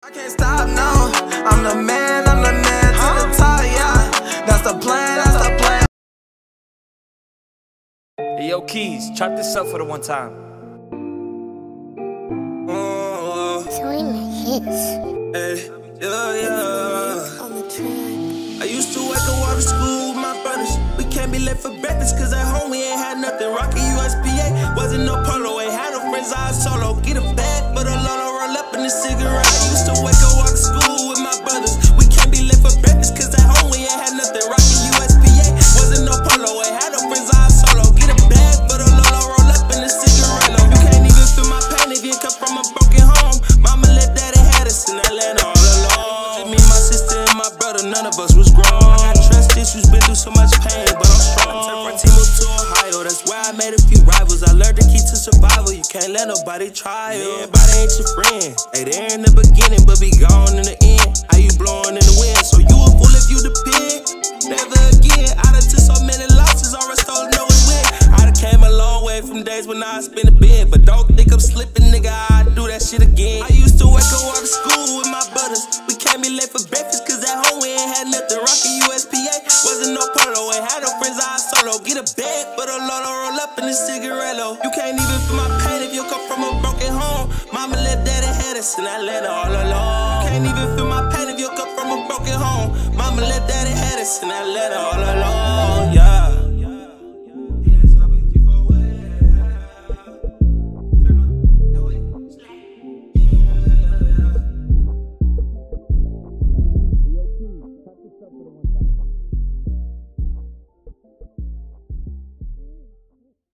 I can't stop, no. I'm the man to the top, yeah. That's the plan, that's the plan. Hey, yo, Keys, chop this up for the one time. Showing my hits. Hey, yeah. On the track. I used to wake up, walk to school with my brothers. We can't be late for breakfast, cause at home we ain't had nothing. Rockin' USPA, wasn't no Polo. Ain't had no friends, I was solo. Get a bag, but a Lolo, roll up in the cigarette. I used to wake up, walk to school with my brothers. We can't be late for breakfast, cause at home we ain't had nothing. Rockin' USPA, wasn't no Polo. Ain't had no friends, I was solo. Get a bag, but a Lolo, roll up in the cigarette. You can't even feel my pain if you come from a broken home. Mama let daddy had us in Atlanta all alone. Me, my sister, and my brother, none of us was grown. I got trust issues, been through so much pain, but I'm strong. I turned my team up to Ohio, that's where I made a few rivals. I learned the key to survival, you can't let nobody try you. Everybody ain't your friend, they there in the beginning, but be gone in the end. How you blowing in the wind, so you a fool if you depend. Never again, I done took so many losses, all Rustola know it's win. I done came a long way from days when I spin a bed, but don't think I'm slipping, nigga, I do that shit again. I used to wake up, walk to school with my brothers. We can't be late for breakfast, cause at home we ain't had nothing. Rockin' USPA, wasn't no Polo. Ain't had no friends, I was solo. Get a bag, but a Lolo, roll up in the cigarette. You can't even feel my pain if you come from a broken home. Mama let daddy had us in Atlanta all alone. You can't even feel my pain if you come from a broken home. Mama let daddy had us in Atlanta all alone, yeah.